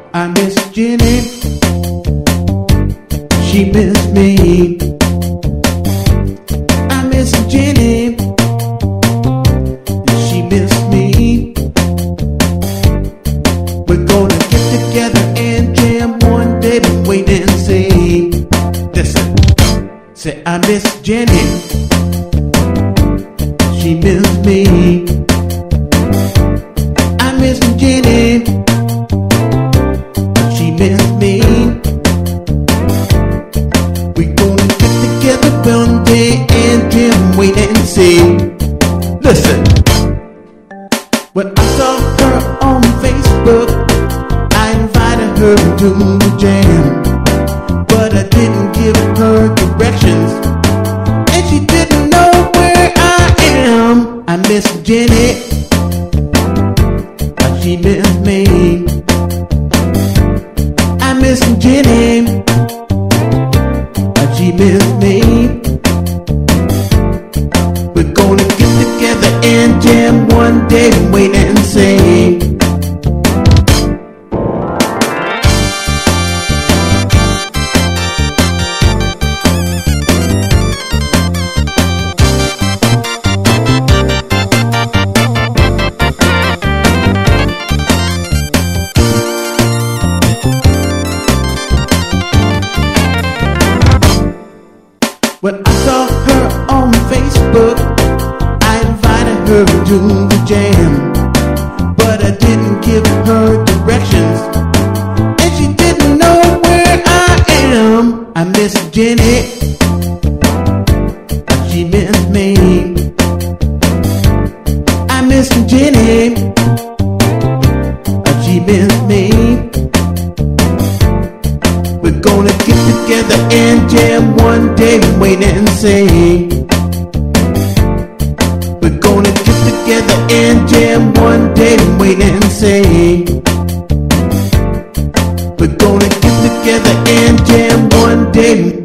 I miss Jenny, she missed me. I miss Jenny, she missed me. We're gonna get together and jam one day, but wait and see. Listen, say I miss Jenny, she missed me. I miss Jenny, she missed me. We gonna get together one day and jam, wait and see. Listen, when I saw her on Facebook, I invited her to the jam, but I didn't give her directions, and she didn't know where I am. I miss Jenny, she missed me. I miss Jenny, she missed me. We're gonna get together and jam one day, wait and see. When I saw her on Facebook, I invited her to the jam, but I didn't give her directions, and she didn't know where I am. I miss Jenny, she missed me. I miss Jenny, she missed me. We're gonna get together and jam one day, wait and see. We're gonna get together and jam one day, wait and see. We're gonna get together and jam one day.